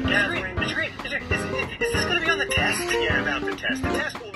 Mr. Green, is this going to be on the test? Yeah, about the test. The test will